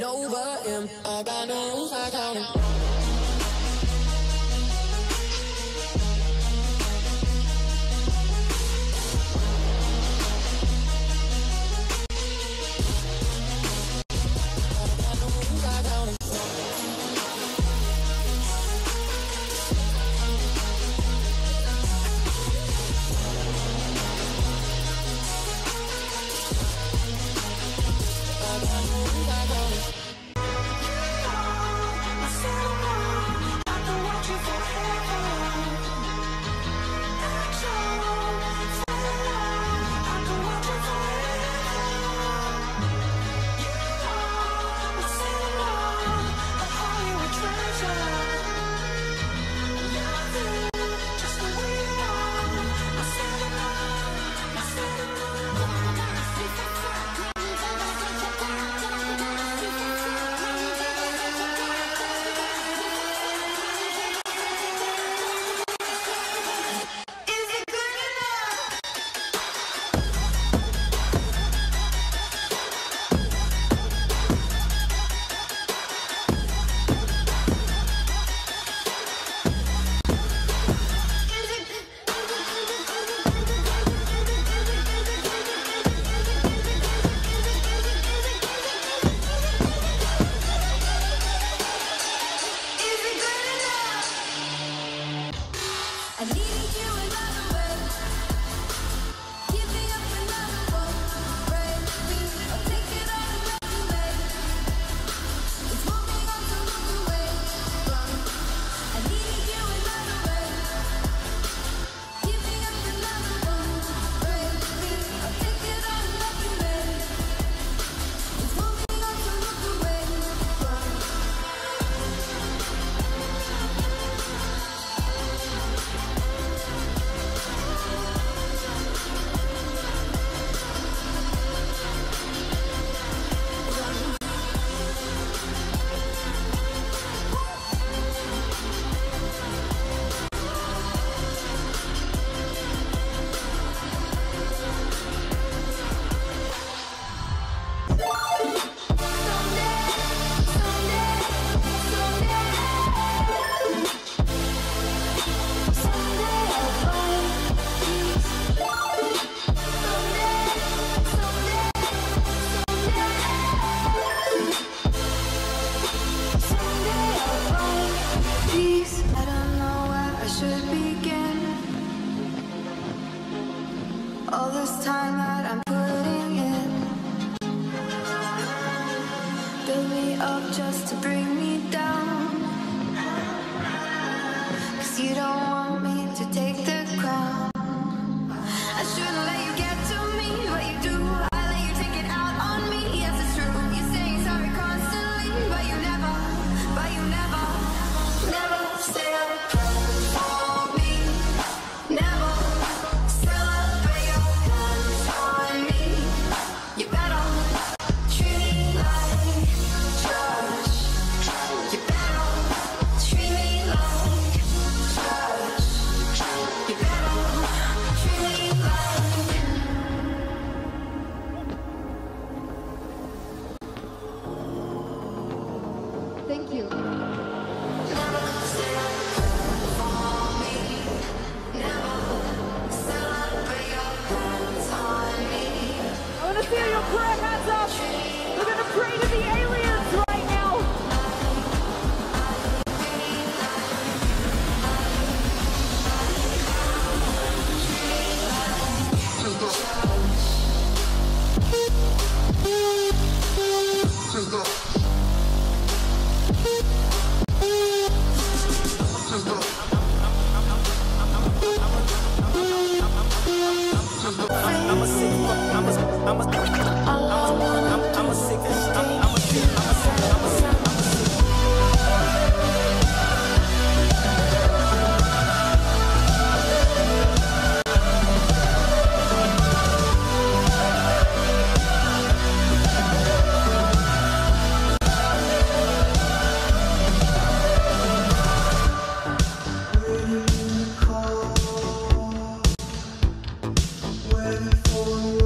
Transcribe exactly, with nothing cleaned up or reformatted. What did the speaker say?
over him. I got no rules, I count him. All this time that I'm putting in, build me up just to bring me down. 'Cause you don't want me to take the crown. I shouldn't let you get to me, but you do. I let you take it out on me. Yes, it's true. You're saying sorry constantly, but you never, but you never, never say I'm for me. Never. Thank you. I want to see your prayer hands up. We're going to pray to the aliens right now. I'm a sick, I'm a, I'm a, I'm a, I'm a sick, I'm a, I'm a sick, I'm a sick, I'm a sick, I'm a Waiting for you.